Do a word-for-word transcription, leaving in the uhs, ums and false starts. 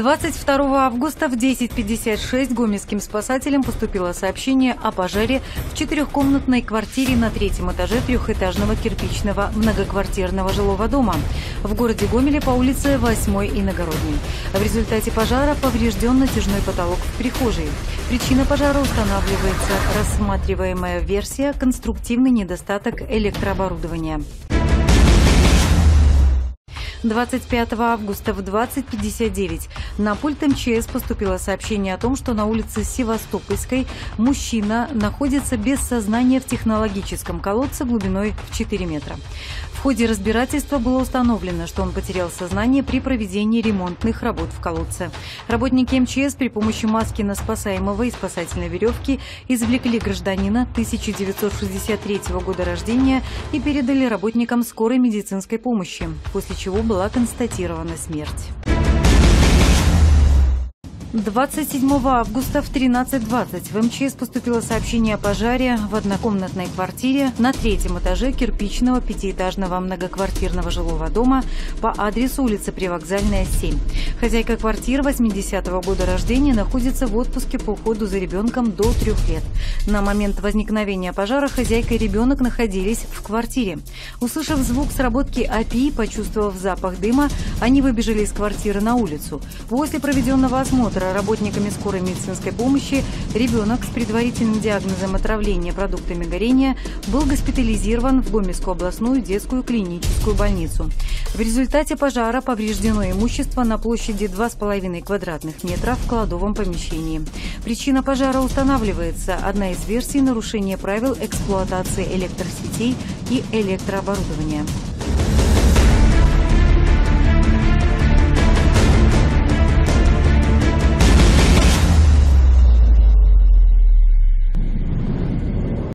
двадцать второго августа в десять пятьдесят шесть гомельским спасателям поступило сообщение о пожаре в четырехкомнатной квартире на третьем этаже трехэтажного кирпичного многоквартирного жилого дома в городе Гомеле по улице восьмой Иногородней. В результате пожара поврежден натяжной потолок в прихожей. Причина пожара устанавливается. Рассматриваемая версия – конструктивный недостаток электрооборудования. двадцать пятого августа в двадцать пятьдесят девять на пульт эм че эс поступило сообщение о том, что на улице Севастопольской мужчина находится без сознания в технологическом колодце глубиной в четыре метра. В ходе разбирательства было установлено, что он потерял сознание при проведении ремонтных работ в колодце. Работники эм че эс при помощи маски на спасаемого и спасательной веревки извлекли гражданина тысяча девятьсот шестьдесят третьего года рождения и передали работникам скорой медицинской помощи, после чего была констатирована смерть. двадцать седьмого августа в тринадцать двадцать в эм че эс поступило сообщение о пожаре в однокомнатной квартире на третьем этаже кирпичного пятиэтажного многоквартирного жилого дома по адресу улица Привокзальная, семь. Хозяйка квартиры восьмидесятого года рождения находится в отпуске по уходу за ребенком до трех лет. На момент возникновения пожара хозяйка и ребенок находились в квартире. Услышав звук сработки а пэ и, почувствовав запах дыма, они выбежали из квартиры на улицу. После проведенного осмотра работниками скорой медицинской помощи ребенок с предварительным диагнозом отравления продуктами горения был госпитализирован в Гомельскую областную детскую клиническую больницу. В результате пожара повреждено имущество на площади два с половиной квадратных метра в кладовом помещении. Причина пожара устанавливается. Одна из версий – нарушение правил эксплуатации электросетей и электрооборудования.